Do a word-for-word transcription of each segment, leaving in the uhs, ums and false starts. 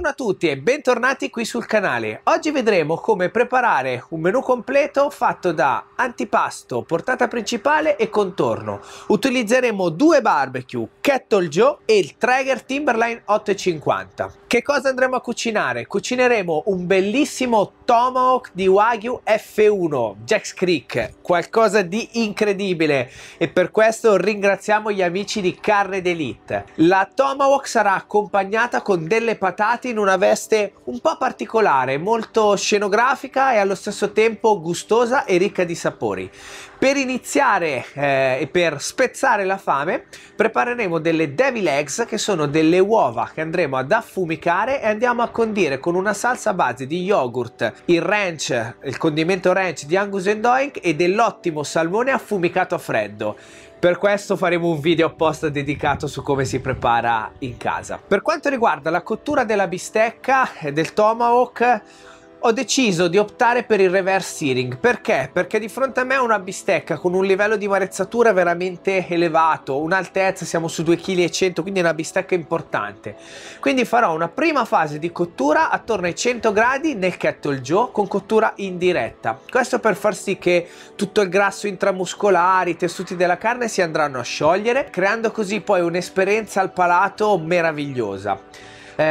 Buongiorno a tutti e bentornati qui sul canale. Oggi vedremo come preparare un menù completo fatto da antipasto, portata principale e contorno. Utilizzeremo due barbecue, Kettle Joe e il Traeger Timberline ottocentocinquanta. Che cosa andremo a cucinare? Cucineremo un bellissimo Tomahawk di Wagyu F uno Jacks Creek, qualcosa di incredibile, e per questo ringraziamo gli amici di Carne d'Elite. La Tomahawk sarà accompagnata con delle patate in una veste un po' particolare, molto scenografica e allo stesso tempo gustosa e ricca di sapori. Per iniziare eh, e per spezzare la fame prepareremo delle devil eggs, che sono delle uova che andremo ad affumicare e andiamo a condire con una salsa a base di yogurt, il ranch, il condimento ranch di Angus and Oink e dell'ottimo salmone affumicato a freddo. Per questo faremo un video apposta dedicato su come si prepara in casa. Per quanto riguarda la cottura della bistecca e del tomahawk, ho deciso di optare per il reverse searing. Perché? Perché di fronte a me ho una bistecca con un livello di marezzatura veramente elevato, un'altezza, siamo su due virgola cento chili, quindi è una bistecca importante. Quindi farò una prima fase di cottura attorno ai cento gradi nel Kettle Joe con cottura indiretta. Questo per far sì che tutto il grasso intramuscolare, i tessuti della carne si andranno a sciogliere, creando così poi un'esperienza al palato meravigliosa.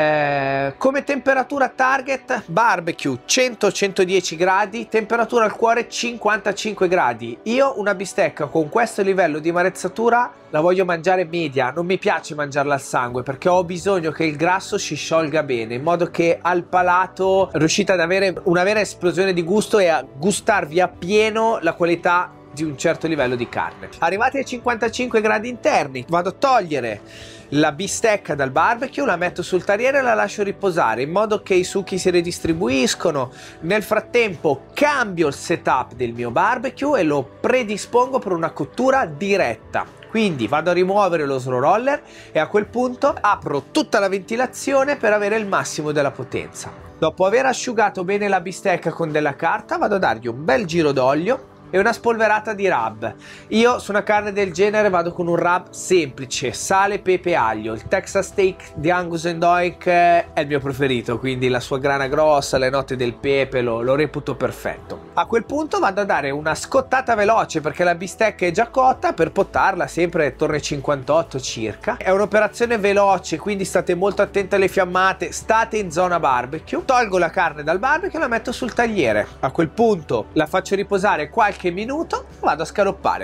Eh, come temperatura target barbecue cento centodieci gradi, temperatura al cuore cinquantacinque gradi. Io una bistecca con questo livello di marezzatura la voglio mangiare media, non mi piace mangiarla al sangue perché ho bisogno che il grasso si sciolga bene, in modo che al palato riuscite ad avere una vera esplosione di gusto e a gustarvi appieno la qualità di un certo livello di carne. Arrivati ai cinquantacinque gradi interni vado a togliere la bistecca dal barbecue, la metto sul tariere e la lascio riposare in modo che i succhi si redistribuiscono. Nel frattempo cambio il setup del mio barbecue e lo predispongo per una cottura diretta. Quindi vado a rimuovere lo slow roller e a quel punto apro tutta la ventilazione per avere il massimo della potenza. Dopo aver asciugato bene la bistecca con della carta vado a dargli un bel giro d'olio e una spolverata di rub. Io su una carne del genere vado con un rub semplice, sale, pepe, aglio. Il Texas Steak di Angus and Oink è il mio preferito, quindi la sua grana grossa, le note del pepe lo, lo reputo perfetto. A quel punto vado a dare una scottata veloce perché la bistecca è già cotta, per pottarla sempre attorno ai cinquantotto circa. È un'operazione veloce, quindi state molto attenti alle fiammate, state in zona barbecue. Tolgo la carne dal barbecue e la metto sul tagliere. A quel punto la faccio riposare qualche minuto, vado a scaloppare.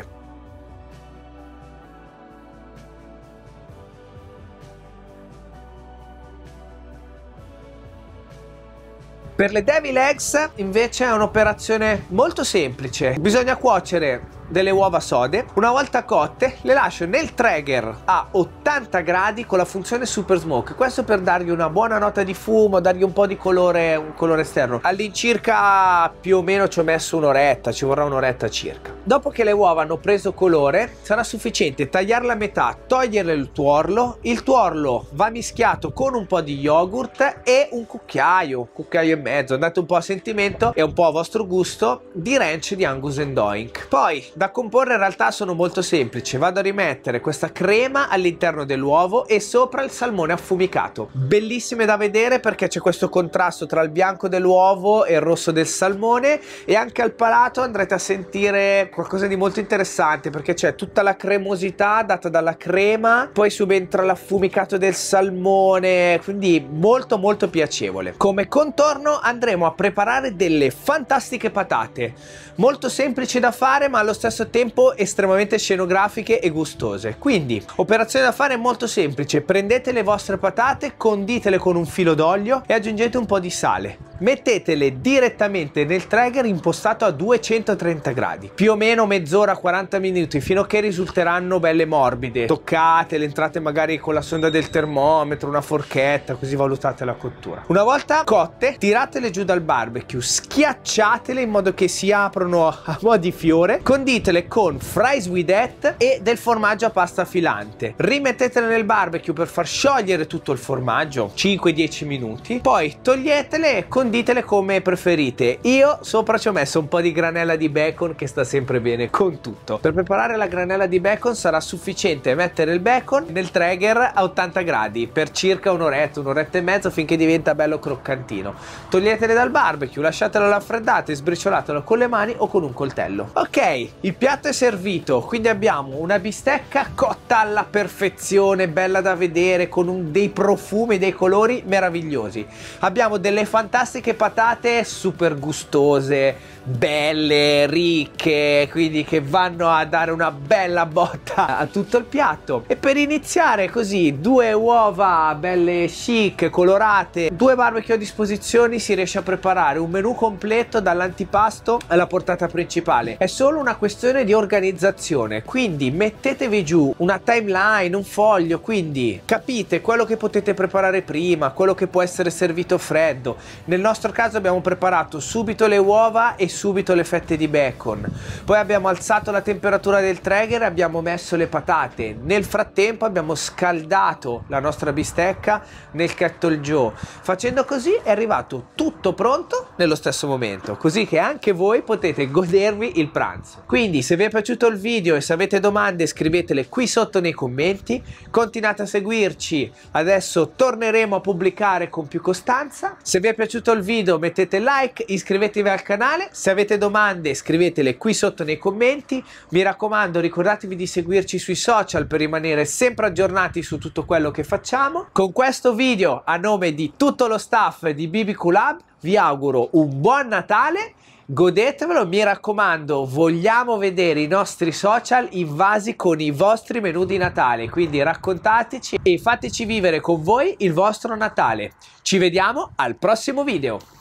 Per le devil eggs invece è un'operazione molto semplice. Bisogna cuocere delle uova sode. Una volta cotte le lascio nel Traeger a ottanta gradi con la funzione super smoke, questo per dargli una buona nota di fumo, dargli un po' di colore, un colore esterno. All'incirca più o meno ci ho messo un'oretta, ci vorrà un'oretta circa. Dopo che le uova hanno preso colore sarà sufficiente tagliarla a metà, togliere il tuorlo. Il tuorlo va mischiato con un po' di yogurt e un cucchiaio, un cucchiaio e mezzo, andate un po' a sentimento e un po' a vostro gusto, di ranch di Angus and Oink. Poi da comporre in realtà sono molto semplici. Vado a rimettere questa crema all'interno dell'uovo e sopra il salmone affumicato. Bellissime da vedere perché c'è questo contrasto tra il bianco dell'uovo e il rosso del salmone, e anche al palato andrete a sentire qualcosa di molto interessante perché c'è tutta la cremosità data dalla crema, poi subentra l'affumicato del salmone, quindi molto molto piacevole. Come contorno andremo a preparare delle fantastiche patate, molto semplici da fare ma allo stesso tempo estremamente scenografiche e gustose. Quindi operazione da fare molto semplice: prendete le vostre patate, conditele con un filo d'olio e aggiungete un po' di sale. Mettetele direttamente nel Traeger impostato a duecentotrenta gradi, più o meno mezz'ora, quaranta minuti, fino a che risulteranno belle morbide. Toccatele, entrate magari con la sonda del termometro, una forchetta, così valutate la cottura. Una volta cotte tiratele giù dal barbecue, schiacciatele in modo che si aprono a mo' di fiore, condite conditele con fries widette e del formaggio a pasta filante. Rimettetele nel barbecue per far sciogliere tutto il formaggio, cinque dieci minuti, poi toglietele e conditele come preferite. Io sopra ci ho messo un po' di granella di bacon che sta sempre bene con tutto. Per preparare la granella di bacon sarà sufficiente mettere il bacon nel Traeger a ottanta gradi per circa un'oretta, un'oretta e mezzo, finché diventa bello croccantino. Toglietele dal barbecue, lasciatelo raffreddate e sbriciolatelo con le mani o con un coltello. Ok, il piatto è servito, quindi abbiamo una bistecca cotta alla perfezione, bella da vedere, con un, dei profumi, dei colori meravigliosi. Abbiamo delle fantastiche patate super gustose, belle, ricche, quindi che vanno a dare una bella botta a tutto il piatto. E per iniziare così, due uova belle chic, colorate, due barbecue a disposizione, si riesce a preparare un menù completo dall'antipasto alla portata principale. È solo una questione di organizzazione, quindi mettetevi giù una timeline, un foglio, quindi capite quello che potete preparare prima, quello che può essere servito freddo. Nel nostro caso abbiamo preparato subito le uova e subito le fette di bacon, poi abbiamo alzato la temperatura del Traeger e abbiamo messo le patate. Nel frattempo abbiamo scaldato la nostra bistecca nel Kettle Joe. Facendo così è arrivato tutto pronto nello stesso momento, così che anche voi potete godervi il pranzo. Quindi se vi è piaciuto il video e se avete domande scrivetele qui sotto nei commenti, continuate a seguirci, adesso torneremo a pubblicare con più costanza. Se vi è piaciuto il video mettete like, iscrivetevi al canale, se avete domande scrivetele qui sotto nei commenti. Mi raccomando, ricordatevi di seguirci sui social per rimanere sempre aggiornati su tutto quello che facciamo. Con questo video, a nome di tutto lo staff di B B Q Lab, vi auguro un buon Natale, godetevelo. Mi raccomando, vogliamo vedere i nostri social invasi con i vostri menù di Natale, quindi raccontateci e fateci vivere con voi il vostro Natale. Ci vediamo al prossimo video.